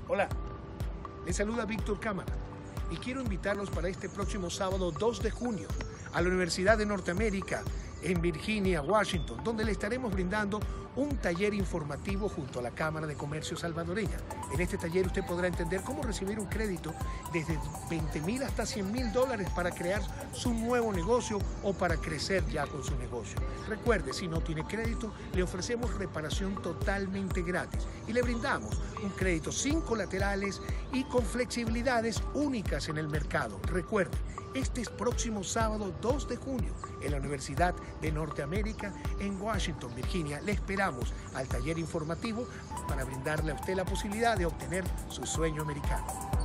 Hola, les saluda Víctor Cámara y quiero invitarlos para este próximo sábado 2 de junio a la Universidad de Norteamérica en Virginia, Washington, donde le estaremos brindando un taller informativo junto a la Cámara de Comercio salvadoreña. En este taller usted podrá entender cómo recibir un crédito desde $20,000 hasta $100,000 para crear su nuevo negocio o para crecer ya con su negocio. Recuerde, si no tiene crédito, le ofrecemos reparación totalmente gratis y le brindamos un crédito sin colaterales y con flexibilidades únicas en el mercado. Recuerde, este es próximo sábado 2 de junio en la Universidad de Norteamérica en Washington, Virginia. Le esperamos al taller informativo para brindarle a usted la posibilidad de obtener su sueño americano.